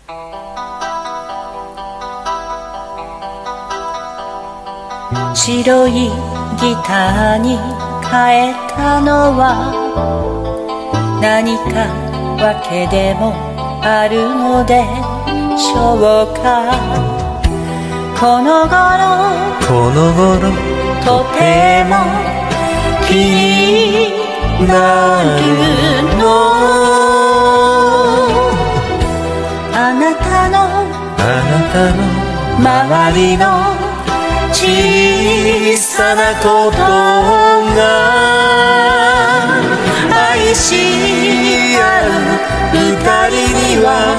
白いギターに変えたのは何か訳でもあるのでしょうか。この頃とても気になるの。あなたの周りの小さなことが愛し合う二人には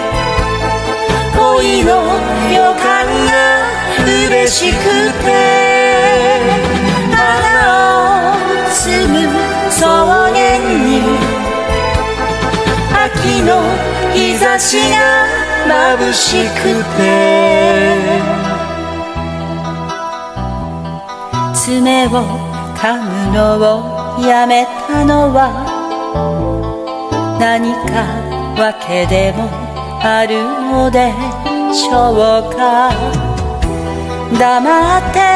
恋の予感が嬉しくて、花を摘む草原に秋の日差しが眩しくて、爪を噛むのをやめたのは何か訳でもあるのでしょうか。黙って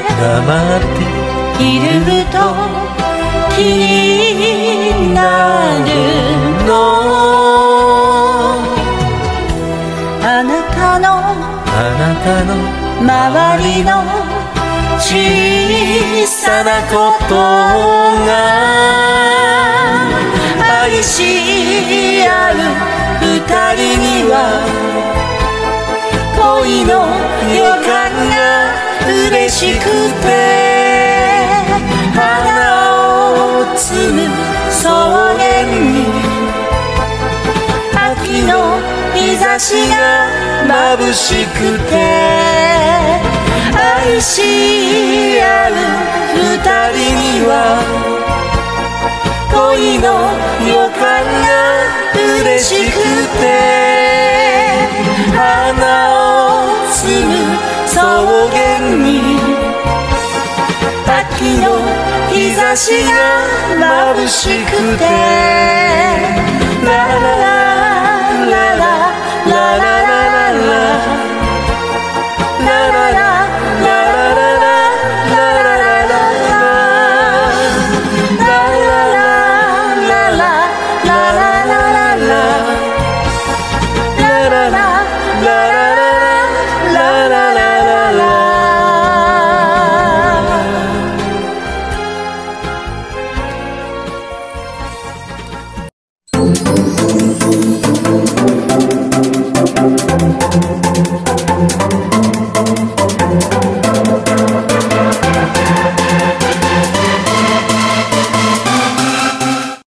いると気になるの。あなたの周りの小さなことが愛し合う二人には恋の予感が嬉しくて、花を摘む草原に秋の日差しが眩しくて、愛し合う二人には恋の予感が嬉しくて、花を摘む草原に秋の日差しが眩しくて、ラララララララララ La